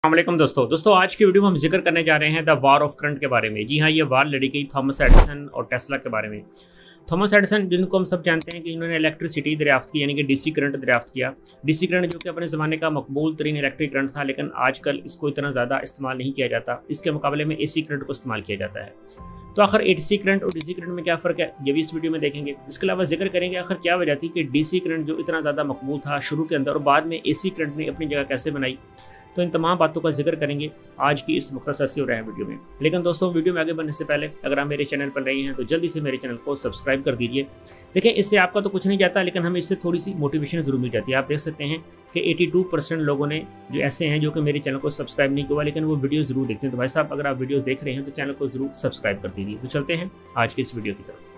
अस्सलामुअलैकुम दोस्तों आज की वीडियो में हम जिक्र करने जा रहे हैं द वार ऑफ करंट के बारे में। जी हाँ, ये वार लड़ी गई थॉमस एडिसन और टेस्ला के बारे में। थॉमस एडिसन, जिनको हम सब जानते हैं कि इन्होंने इलेक्ट्रिसिटी दरियाफ्त की, यानी कि डीसी करंट दरियाफ्त किया। डीसी करंट जो कि अपने ज़माने का मकबूल तरीन इलेक्ट्रिक करंट था, लेकिन आजकल इसको इतना ज़्यादा इस्तेमाल नहीं किया जाता। इसके मुकाबले में एसी करंट को इस्तेमाल किया जाता है। तो आखिर एसी करंट और डीसी करंट में क्या फ़र्क है, ये भी इस वीडियो में देखेंगे। इसके अलावा जिक्र करेंगे आखिर क्या वजह थी कि डीसी करंट जो इतना ज़्यादा मकबूल था शुरू के अंदर और बाद में एसी करंट ने अपनी जगह कैसे बनाई। तो इन तमाम बातों का जिक्र करेंगे आज की इस मुख्तसर सी और अहम वीडियो में। लेकिन दोस्तों, वीडियो में आगे बढ़ने से पहले अगर आप मेरे चैनल पर नए हैं तो जल्दी से मेरे चैनल को सब्सक्राइब कर दीजिए। देखें, इससे आपका तो कुछ नहीं जाता, लेकिन हमें इससे थोड़ी सी मोटिवेशन जरूर मिल जाती है। आप देख सकते हैं कि 82% लोगों ने जो ऐसे हैं जो कि मेरे चैनल को सब्सक्राइब नहीं किया, लेकिन वो वीडियो जरूर देखते हैं। तो भाई साहब, अगर आप वीडियो देख रहे हैं तो चैनल को जरूर सब्सक्राइब कर दीजिए। तो चलते हैं आज की इस वीडियो की तरफ।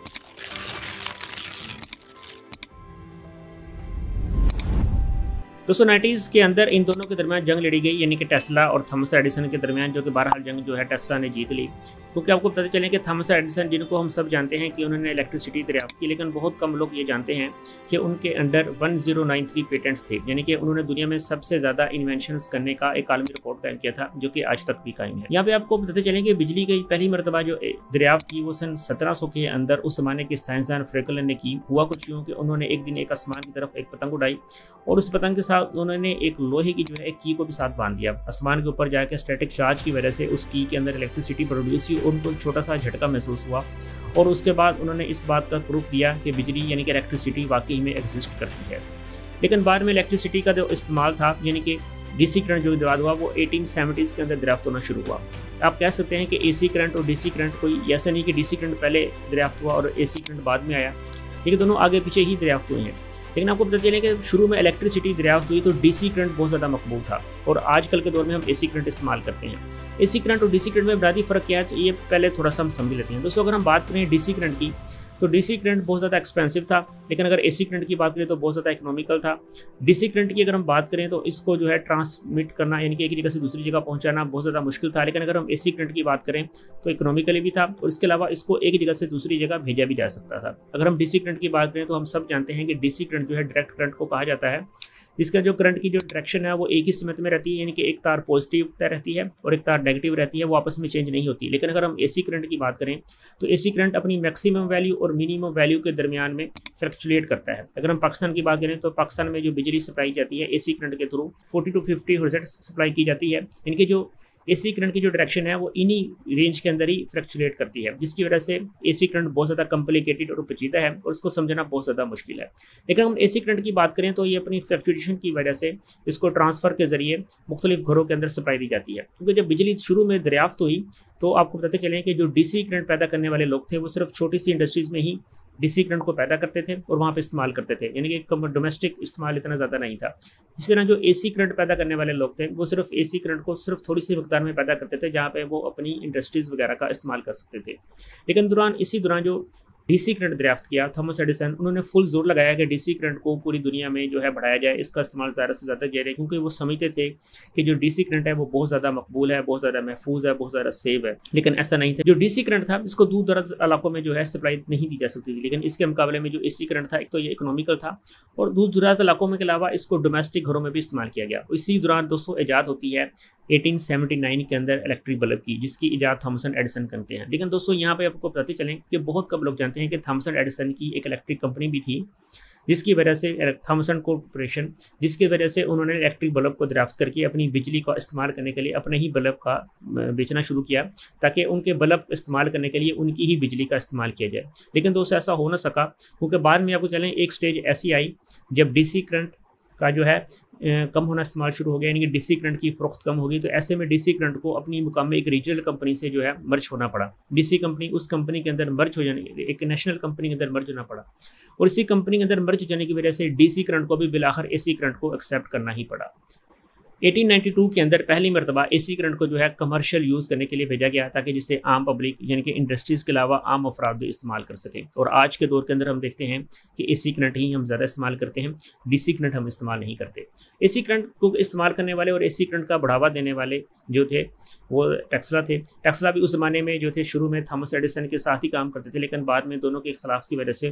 दोस्तों, 90s के अंदर इन दोनों के दरमियान जंग लड़ी गई, यानी कि टेस्ला और थॉमस एडिसन के दरमियान, जो कि बहरहाल जंग जो है टेस्ला ने जीत ली। क्योंकि आपको पता चले कि थॉमस एडिसन, जिनको हम सब जानते हैं कि उन्होंने इलेक्ट्रिसिटी दरियाफ्त की, लेकिन बहुत कम लोग ये जानते हैं कि उनके अंडर 1093 पेटेंट्स थे, यानी कि उन्होंने दुनिया में सबसे ज़्यादा इन्वेंशंस करने का एक आलमी रिकॉर्ड कायम किया था, जो कि आज तक भी कायम है। यहाँ पे आपको बताते चलें कि बिजली की पहली मरतबा जो दरियाफ्त की वो सन 1700 के अंदर उस जमाने के साइंसदान फ्रैंकलिन ने की। हुआ कुछ यूँ कि उन्होंने एक दिन एक आसमान की तरफ एक पतंग उड़ाई और उस पतंग के साथ उन्होंने एक लोहे की जो है एक की को भी साथ बांध दिया। आसमान के ऊपर जाकर स्टैटिक चार्ज की वजह से उस की के अंदर इलेक्ट्रिसिटी प्रोड्यूस हुई, उनको छोटा सा झटका महसूस हुआ और उसके बाद उन्होंने इस बात का प्रूफ दिया कि बिजली यानी कि इलेक्ट्रिसिटी वाकई में एग्जिस्ट करती है। लेकिन बाद में इलेक्ट्रिसिटी का जो इस्तेमाल था, यानी कि डीसी करंट जो दरियाफ्त हुआ, वो 1870s के अंदर दरियाफ्त होना शुरू हुआ। आप कह सकते हैं कि एसी करंट और डीसी करंट कोई ऐसा नहीं कि डीसी करंट पहले दरियाफ्त हुआ और एसी करंट बाद में आया, लेकिन दोनों आगे पीछे ही दरियाफ्त हुए हैं। लेकिन आपको पता चले कि शुरू में इलेक्ट्रिसिटी दरियाफ्त हुई तो डीसी करंट बहुत ज़्यादा मकबूल था और आजकल के दौर में हम एसी करंट इस्तेमाल करते हैं। एसी करंट और डीसी करंट में बुनियादी फ़र्क क्या है, तो ये पहले थोड़ा सा हम समझ लेते हैं। दोस्तों, अगर हम बात करें डीसी करंट की, तो डीसी करंट बहुत ज़्यादा एक्सपेंसिव था, लेकिन अगर एसी करंट की बात करें तो बहुत ज़्यादा इकोनॉमिकल था। डीसी करंट की अगर हम बात करें तो इसको जो है ट्रांसमिट करना, यानी कि एक जगह से दूसरी जगह पहुंचाना बहुत ज़्यादा मुश्किल था। लेकिन अगर हम एसी करंट की बात करें तो इकोनॉमिकली भी था और इसके अलावा इसको एक जगह से दूसरी जगह भेजा भी जा सकता था। अगर हम डीसी करंट की बात करें तो हम सब जानते हैं कि डीसी करंट जो है डायरेक्ट करंट को कहा जाता है। इसका जो करंट की जो डायरेक्शन है वो एक ही सिमत में रहती है, यानी कि एक तार पॉजिटिव रहती है और एक तार नेगेटिव रहती है, वो आपस में चेंज नहीं होती। लेकिन अगर हम एसी करंट की बात करें तो एसी करंट अपनी मैक्सिमम वैल्यू और मिनिमम वैल्यू के दरमियान में फ्लक्चुएट करता है। अगर हम पाकिस्तान की बात करें तो पाकिस्तान में जो बिजली सप्लाई जाती है एसी करंट के थ्रू 40 to 50 हर्ट्ज सप्लाई की जाती है। इनकी जो एसी करंट की जो डायरेक्शन है वो इन्हीं रेंज के अंदर ही फ्लक्चुएट करती है, जिसकी वजह से एसी करंट बहुत ज़्यादा कॉम्प्लिकेटेड और पेचीदा है और इसको समझना बहुत ज़्यादा मुश्किल है। लेकिन हम एसी करंट की बात करें तो ये अपनी फ्लक्चुएशन की वजह से इसको ट्रांसफ़र के ज़रिए मुख्तलिफ घरों के अंदर सप्लाई दी जाती है। क्योंकि जब बिजली शुरू में दरियाफ्त हुई तो आपको बताते चलें कि जो डीसी करंट पैदा करने वाले लोग थे वो सिर्फ छोटी सी इंडस्ट्रीज़ में ही डीसी करंट को पैदा करते थे और वहाँ पे इस्तेमाल करते थे, यानी कि डोमेस्टिक इस्तेमाल इतना ज़्यादा नहीं था। इसी तरह जो एसी करंट पैदा करने वाले लोग थे वो सिर्फ एसी करंट को सिर्फ थोड़ी सी मकदार में पैदा करते थे, जहाँ पे वो अपनी इंडस्ट्रीज़ वगैरह का इस्तेमाल कर सकते थे। लेकिन इसी दौरान जो डीसी करंट दरियाफ्त किया थॉमस एडिसन, उन्होंने फुल जोर लगाया कि डीसी करंट को पूरी दुनिया में जो है बढ़ाया जाए, इसका इस्तेमाल ज़्यादा से ज़्यादा किया जाए, क्योंकि वो समझते थे कि जो डीसी करंट है वो बहुत ज़्यादा मकबूल है, बहुत ज़्यादा महफूज है, बहुत ज़्यादा सेव है। लेकिन ऐसा नहीं था। जो डीसी करंट था इसको दूर दराज इलाकों में जो है सप्लाई नहीं दी जा सकती थी, लेकिन इसके मुकाबले में जो एसी करंट था, एक तो ये इकोनॉमिकल था और दूर दराज इलाकों में के अलावा इसको डोमेस्टिक घरों में भी इस्तेमाल किया गया। इसी दौरान दोस्तों ईजाद होती है 1879 के अंदर इलेक्ट्रिक बल्ब की, जिसकी इजाद थॉमस एडिसन करते हैं। लेकिन दोस्तों, यहाँ पे आपको बताते चलें कि बहुत कम लोग जानते हैं कि थॉमस एडिसन की एक इलेक्ट्रिक कंपनी भी थी, जिसकी वजह से थॉमसन कॉर्पोरेशन, जिसकी वजह से उन्होंने इलेक्ट्रिक बल्ब को दरियाफ्त करके अपनी बिजली का इस्तेमाल करने के लिए अपने ही बल्ब का बेचना शुरू किया, ताकि उनके बल्ब इस्तेमाल करने के लिए उनकी ही बिजली का इस्तेमाल किया जाए। लेकिन दोस्तों, ऐसा हो ना सका, क्योंकि बाद में आपको चलें एक स्टेज ऐसी आई जब डीसी करंट का जो है कम होना इस्तेमाल शुरू हो गया, यानी कि डीसी करंट की फ़रोख्त कम होगी। तो ऐसे में डीसी करंट को अपनी मुकाम में एक रीजनल कंपनी से जो है मर्ज होना पड़ा। डीसी कंपनी उस कंपनी के अंदर मर्ज हो जाने, एक नेशनल कंपनी के अंदर मर्ज होना पड़ा और इसी कंपनी के अंदर मर्ज हो जाने की वजह से डीसी करंट को भी बिलाखिर एसी करंट को एक्सेप्ट करना ही पड़ा। 1892 के अंदर पहली मरतबा एसी करंट को जो है कमर्शियल यूज़ करने के लिए भेजा गया, ताकि जिससे आम पब्लिक यानी कि इंडस्ट्रीज़ के अलावा आम अफराद भी इस्तेमाल कर सकें। और आज के दौर के अंदर हम देखते हैं कि एसी करंट ही हम ज़्यादा इस्तेमाल करते हैं, डीसी करंट हम इस्तेमाल नहीं करते। एसी करंट को इस्तेमाल करने वाले और एसी करंट का बढ़ावा देने वाले जो थे वो टेस्ला थे। टेस्ला भी उस ज़माने में जो थे शुरू में थॉमस एडिसन के साथ ही काम करते थे, लेकिन बाद में दोनों के इख्तलाफ की वजह से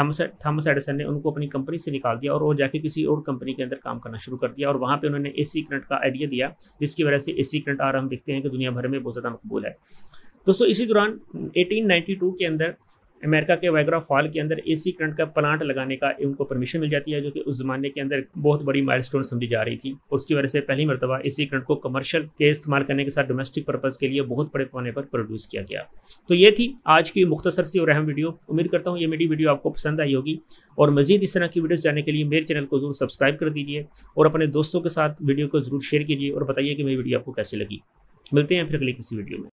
थॉमस एडिसन ने उनको अपनी कंपनी से निकाल दिया और वो जाके किसी और कंपनी के अंदर काम करना शुरू कर दिया और वहाँ पर उन्होंने एसी करंट करंट का आइडिया दिया, जिसकी वजह से एसी करंट आ रहा हम देखते हैं कि दुनिया भर में बहुत ज़्यादा मकबूल है। दोस्तों इसी दौरान 1892 के अंदर अमेरिका के वाइग्रा फॉल के अंदर एसी करंट का प्लांट लगाने का उनको परमिशन मिल जाती है, जो कि उस ज़माने के अंदर बहुत बड़ी माइलस्टोन समझी जा रही थी। उसकी वजह से पहली मरतबा एसी करंट को कमर्शियल के इस्तेमाल करने के साथ डोमेस्टिक पर्पज़ के लिए बहुत बड़े पैमाने पर प्रोड्यूस किया गया। तो ये थी आज की मुख्तसर सी और अहम वीडियो। उम्मीद करता हूँ ये मेरी वीडियो आपको पसंद आई होगी, और मज़ीद इस तरह की वीडियोज़ जानने के लिए मेरे चैनल को जरूर सब्सक्राइब कर दीजिए और अपने दोस्तों के साथ वीडियो को ज़रूर शेयर कीजिए और बताइए कि मेरी वीडियो आपको कैसी लगी। मिलते हैं फिर अगली किसी वीडियो में।